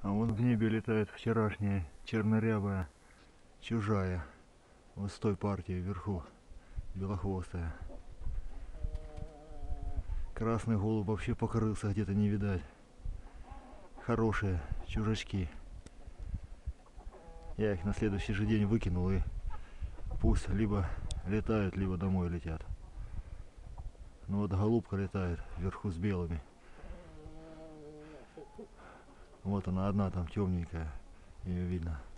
А вон в небе летает вчерашняя чернорябая чужая. Вот с той партии вверху, белохвостая. Красный голубь вообще покрылся, где-то не видать. Хорошие чужачки. Я их на следующий же день выкинул, и пусть либо летают, либо домой летят. Ну вот голубка летает вверху с белыми. Вот она одна там темненькая, ее видно.